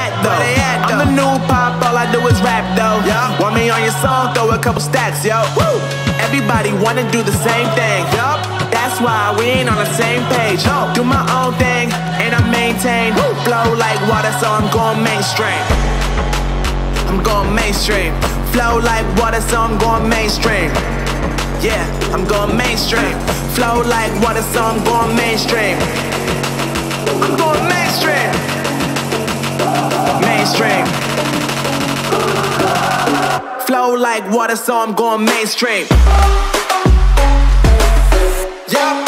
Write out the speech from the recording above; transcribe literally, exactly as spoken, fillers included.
at though? I'm the new pop, all I do is rap though. Yeah. Want me on your song? Throw a couple stacks, yo. Woo. Everybody wanna do the same thing. Yup. That's why we ain't on the same page. No. Do my own thing and I maintain. Woo. Flow like water, so I'm going mainstream. I'm going mainstream. Flow like water, so I'm going mainstream. Yeah, I'm going mainstream. Flow like water, so I'm going mainstream. I'm going mainstream. Mainstream. Flow like water, so I'm going mainstream. Yeah.